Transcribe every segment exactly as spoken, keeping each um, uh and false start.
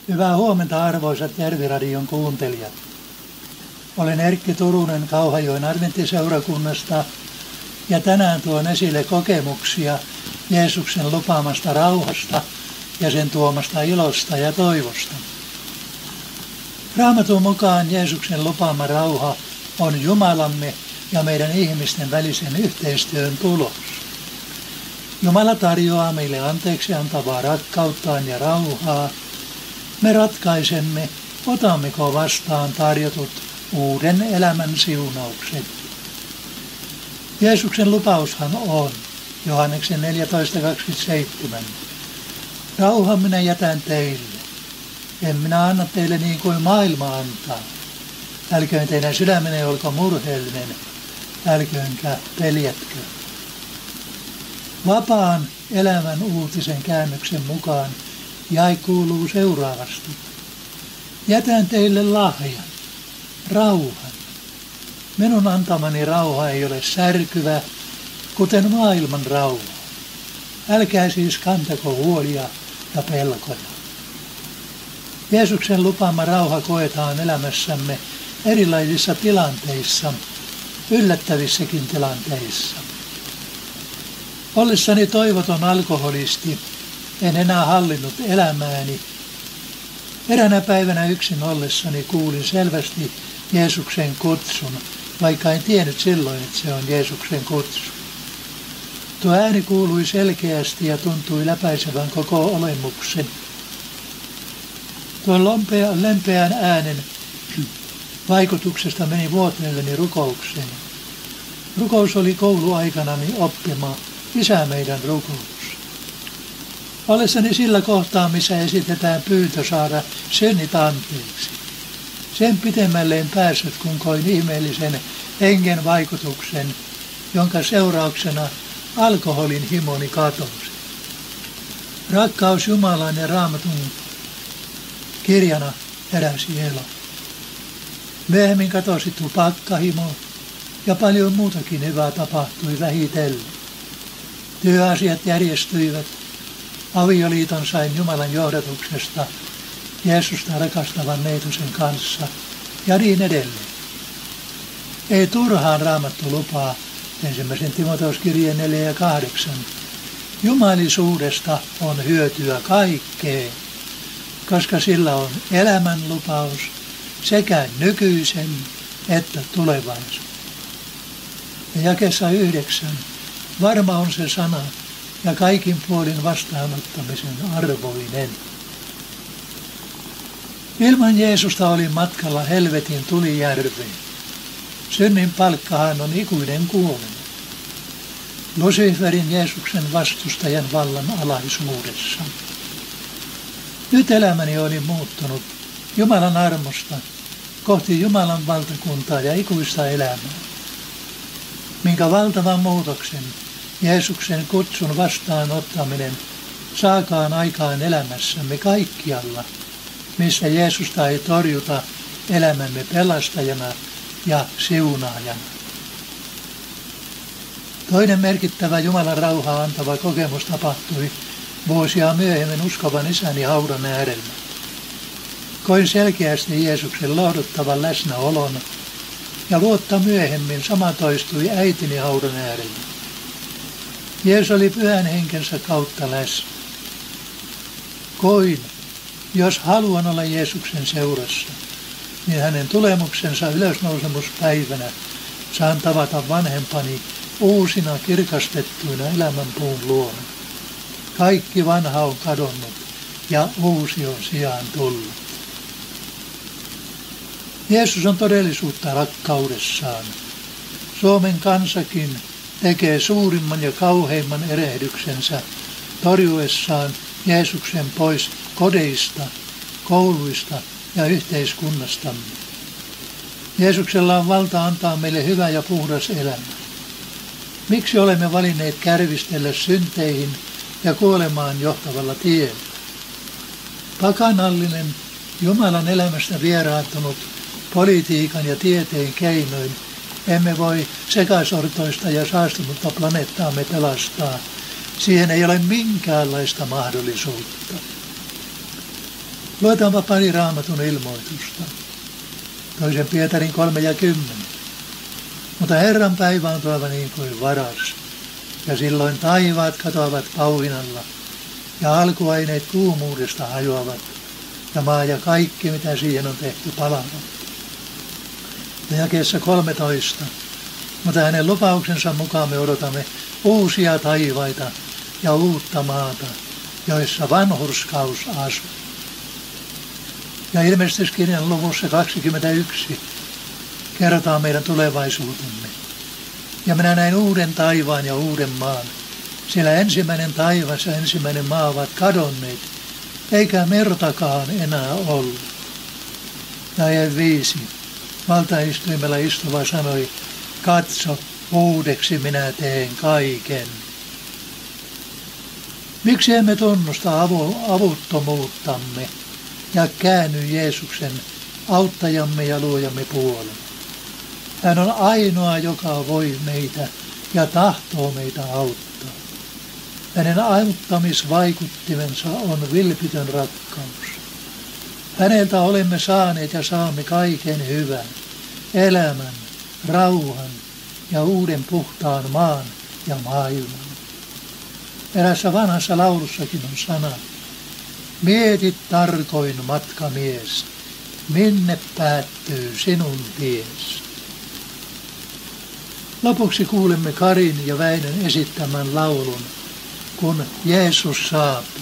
Hyvää huomenta arvoisat Järviradion kuuntelijat. Olen Erkki Turunen Kauhajoen adventtiseurakunnasta ja tänään tuon esille kokemuksia Jeesuksen lupaamasta rauhasta ja sen tuomasta ilosta ja toivosta. Raamatun mukaan Jeesuksen lupaama rauha on Jumalamme ja meidän ihmisten välisen yhteistyön tulos. Jumala tarjoaa meille anteeksi antavaa rakkauttaan ja rauhaa. Me ratkaisemme, otammeko vastaan tarjotut uuden elämän siunaukset. Jeesuksen lupaushan on, Johanneksen neljätoista kaksikymmentäseitsemän. Rauhan minä jätän teille. En minä anna teille niin kuin maailma antaa. Älköön teidän sydämenne olko murheellinen, älköönkä peljätkö. Vapaan elämän uutisen käännöksen mukaan jae kuuluu seuraavasti. Jätän teille lahjan, rauhan. Minun antamani rauha ei ole särkyvä, kuten maailman rauha. Älkää siis kantako huolia ja pelkoja. Jeesuksen lupaama rauha koetaan elämässämme erilaisissa tilanteissa, yllättävissäkin tilanteissa. Ollessani toivoton alkoholisti en enää hallinnut elämääni. Eräänä päivänä yksin ollessani kuulin selvästi Jeesuksen kutsun, vaikka en tiennyt silloin, että se on Jeesuksen kutsu. Tuo ääni kuului selkeästi ja tuntui läpäisevän koko olemuksen. Tuon lompea, lempeän äänen vaikutuksesta meni vuoteelleni rukoukseen. Rukous oli kouluaikanani oppima Isä meidän rukous. Ollessani sillä kohtaa, missä esitetään pyyntö saada synnit anteeksi. Sen pitemmälle en päässyt, kun koin ihmeellisen hengen vaikutuksen, jonka seurauksena alkoholin himoni katosi. Rakkaus Jumalan ja Raamatun kirjana heräsi elo. Myöhemmin katosi tupakkahimo ja paljon muutakin hyvää tapahtui vähitellen. Työasiat järjestyivät. Avioliiton sain Jumalan johdatuksesta Jeesusta rakastavan neitosen kanssa ja niin edelleen. Ei turhaan Raamattu lupaa ensimmäisen Timoteuskirjeen neljä ja kahdeksan. Jumalisuudesta on hyötyä kaikkeen, koska sillä on elämän lupaus sekä nykyisen että tulevaisuuden. Ja jakeessa yhdeksän. Varma on se sana ja kaikin puolin vastaanottamisen arvoinen. Ilman Jeesusta oli matkalla helvetin tulijärveen. Synnin palkkahan on ikuinen kuolema. Luciferin Jeesuksen vastustajan vallan alaisuudessa. Nyt elämäni oli muuttunut Jumalan armosta kohti Jumalan valtakuntaa ja ikuista elämää. Minkä valtavan muutoksen Jeesuksen kutsun vastaanottaminen saakaan aikaan elämässämme kaikkialla, missä Jeesusta ei torjuta elämämme pelastajana ja siunaajana. Toinen merkittävä Jumalan rauhaa antava kokemus tapahtui vuosia myöhemmin uskovan isäni haudan äärellä. Koin selkeästi Jeesuksen lohduttavan läsnäolon ja vuotta myöhemmin sama toistui äitini haudan äärellä. Jeesus oli pyhän henkensä kautta läsnä. Koin, jos haluan olla Jeesuksen seurassa, niin hänen tulemuksensa ylösnousemuspäivänä saan tavata vanhempani uusina kirkastettuina elämänpuun luona. Kaikki vanha on kadonnut ja uusi on sijaan tullut. Jeesus on todellisuutta rakkaudessaan. Suomen kansakin tekee suurimman ja kauheimman erehdyksensä torjuessaan Jeesuksen pois kodeista, kouluista ja yhteiskunnastamme. Jeesuksella on valta antaa meille hyvä ja puhdas elämä. Miksi olemme valinneet kärvistellä synteihin ja kuolemaan johtavalla tiellä? Pakanallinen, Jumalan elämästä vieraantunut politiikan ja tieteen keinoin emme voi sekasortoista ja saastunutta planeettaamme pelastaa. Siihen ei ole minkäänlaista mahdollisuutta. Luetaanpa pari Raamatun ilmoitusta. Toisen Pietarin kolme ja kymmenen. Mutta Herran päivä on tuleva niin kuin varas, ja silloin taivaat katoavat pauhinalla, ja alkuaineet kuumuudesta hajoavat, ja maa ja kaikki, mitä siihen on tehty, palavat. Ja jakeessa kolmetoista. Mutta hänen lupauksensa mukaan me odotamme uusia taivaita ja uutta maata, joissa vanhurskaus asuu. Ja ilmestyskirjan luvussa kaksikymmentäyksi kerrotaan meidän tulevaisuutemme. Ja minä näin uuden taivaan ja uuden maan, sillä ensimmäinen taivas ja ensimmäinen maa ovat kadonneet, eikä mertakaan enää ollut. Ja viisi. Valtaistuimella istuva sanoi, katso, uudeksi minä teen kaiken. Miksi emme tunnusta avu, avuttomuuttamme ja käänny Jeesuksen auttajamme ja luojamme puolelle? Hän on ainoa, joka voi meitä ja tahtoo meitä auttaa. Hänen auttamisvaikuttimensa on vilpitön rakkaus. Häneltä olemme saaneet ja saamme kaiken hyvän, elämän, rauhan ja uuden puhtaan maan ja maailman. Erässä vanhassa laulussakin on sana, mieti tarkoin matkamies, minne päättyy sinun tiesi. Lopuksi kuulemme Karin ja Väinön esittämän laulun, kun Jeesus saapuu.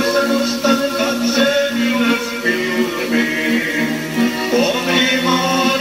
Nostan katseen ylös pilviin, kotimaa.